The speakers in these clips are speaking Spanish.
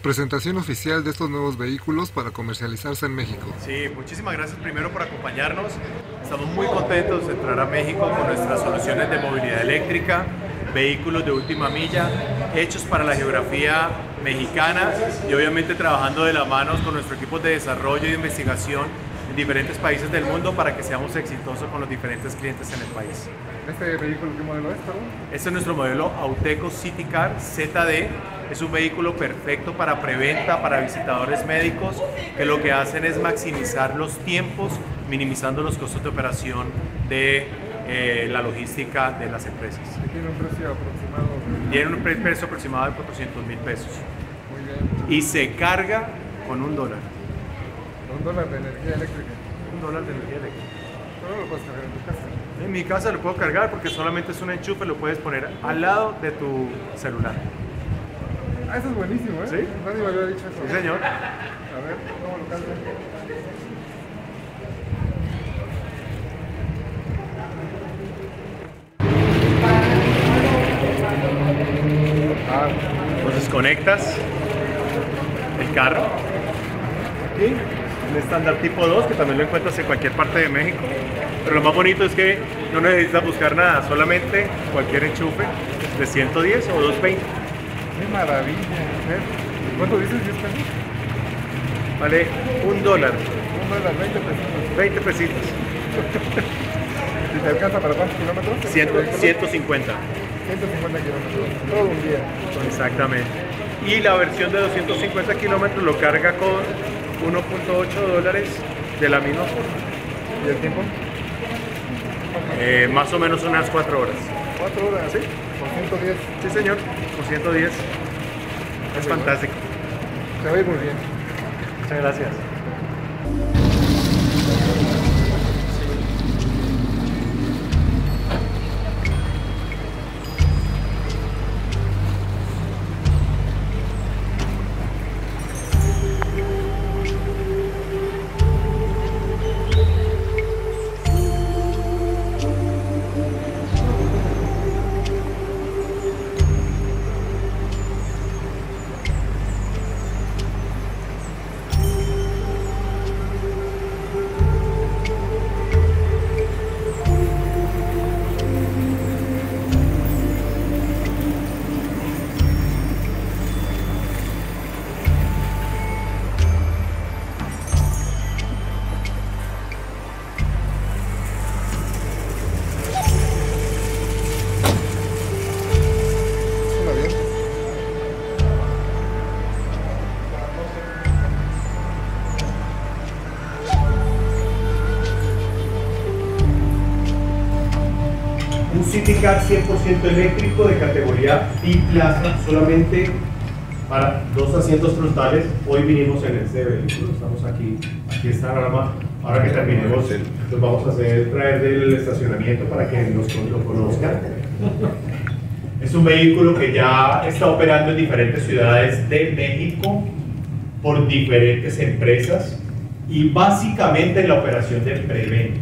presentación oficial de estos nuevos vehículos para comercializarse en México. Sí, muchísimas gracias primero por acompañarnos. Estamos muy contentos de entrar a México con nuestras soluciones de movilidad eléctrica, vehículos de última milla, hechos para la geografía mexicana y obviamente trabajando de la mano con nuestro equipo de desarrollo y de investigación en diferentes países del mundo para que seamos exitosos con los diferentes clientes en el país. ¿Este vehículo qué modelo es, perdón? Este es nuestro modelo Auteco City Car ZD. Es un vehículo perfecto para preventa, para visitadores médicos, que lo que hacen es maximizar los tiempos, minimizando los costos de operación de la logística de las empresas. ¿Tiene un precio aproximado? Tiene un precio aproximado de 400,000 pesos. Muy bien. Y se carga con $1. $1 de energía eléctrica. $1 de energía eléctrica. ¿Pero lo puedes cargar en tu casa? En mi casa lo puedo cargar porque solamente es un enchufe, lo puedes poner al lado de tu celular. Ah, eso es buenísimo, ¿eh? ¿Sí? Nadie me había dicho eso. Sí, señor. A ver, ¿cómo lo cargo? Entonces conectas el carro aquí, un estándar tipo 2 que también lo encuentras en cualquier parte de México, pero lo más bonito es que no necesitas buscar nada, solamente cualquier enchufe de 110 o 220. ¡Qué maravilla! ¿Cuánto dices? ¿10 pesos? Vale $1, $1, 20 pesos. 20 pesitos, ¿Y te alcanza para cuántos kilómetros? 150. 150 kilómetros, todo un día. Exactamente. Y la versión de 250 kilómetros lo carga con $1.8 de la misma forma. ¿Y el tiempo? Más o menos unas 4 horas. 4 horas, ¿Sí? Por 110. Sí, señor, con 110. Es fantástico. Se va a ir muy bien. Muchas gracias. Suena bien. Un City Car 100% eléctrico de categoría biplaza, solamente para 2 asientos frontales. Hoy vinimos en este vehículo, estamos aquí está la rama. Ahora que terminemos, los vamos a hacer traer del estacionamiento para que lo conozcan. Es un vehículo que ya está operando en diferentes ciudades de México por diferentes empresas y básicamente en la operación de preventa.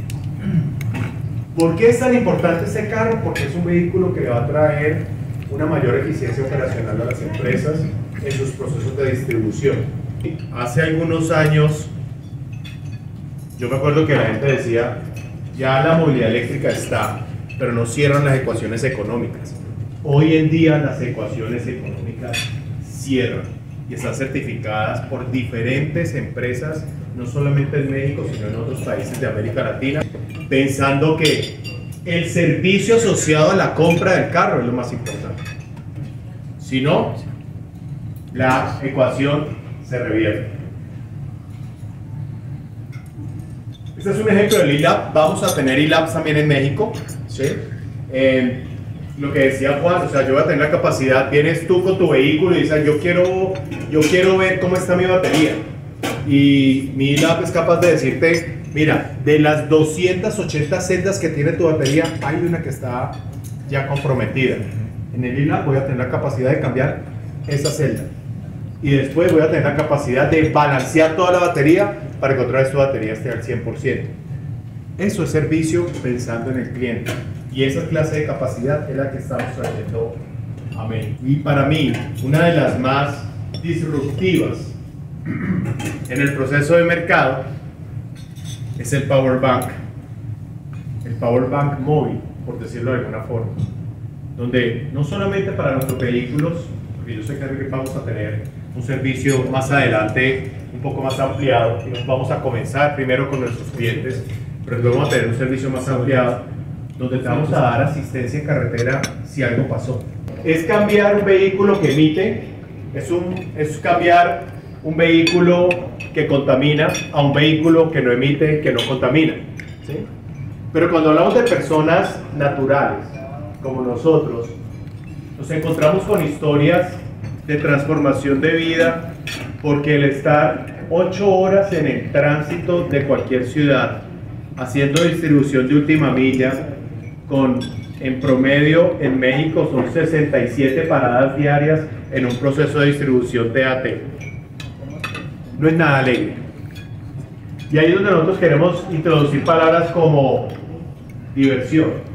¿Por qué es tan importante este carro? Porque es un vehículo que le va a traer una mayor eficiencia operacional a las empresas en sus procesos de distribución. Hace algunos años, yo me acuerdo que la gente decía, ya la movilidad eléctrica está, pero no cierran las ecuaciones económicas. Hoy en día las ecuaciones económicas cierran y están certificadas por diferentes empresas, no solamente en México, sino en otros países de América Latina, pensando que el servicio asociado a la compra del carro es lo más importante. Si no, la ecuación se revierte. Este es un ejemplo del eLab. Vamos a tener eLabs también en México, ¿sí? Lo que decía Juan, o sea, yo voy a tener la capacidad, vienes tú con tu vehículo y dices, yo quiero ver cómo está mi batería. Y mi eLab es capaz de decirte, mira, de las 280 celdas que tiene tu batería, hay una que está ya comprometida. En el eLab voy a tener la capacidad de cambiar esa celda. Y después voy a tener la capacidad de balancear toda la batería para que otra vez tu batería esté al 100%. Eso es servicio pensando en el cliente. Y esa clase de capacidad es la que estamos trayendo a México. Y para mí, una de las más disruptivas en el proceso de mercado es el power bank móvil, por decirlo de alguna forma, donde no solamente para nuestros vehículos, porque yo sé que vamos a tener un servicio más adelante un poco más ampliado, y nos vamos a comenzar primero con nuestros clientes, pero luego vamos a tener un servicio más ampliado donde te vamos a dar asistencia en carretera si algo pasó. Es cambiar un vehículo que emite, es cambiar un vehículo que contamina a un vehículo que no emite, que no contamina, ¿sí? Pero cuando hablamos de personas naturales, como nosotros, nos encontramos con historias de transformación de vida, porque el estar 8 horas en el tránsito de cualquier ciudad, haciendo distribución de última milla, en promedio en México son 67 paradas diarias en un proceso de distribución de AT. No es nada alegre. Y ahí es donde nosotros queremos introducir palabras como diversión.